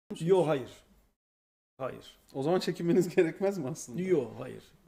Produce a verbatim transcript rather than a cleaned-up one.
Yok, hayır. Hayır. O zaman çekinmeniz gerekmez mi aslında? Yok, hayır.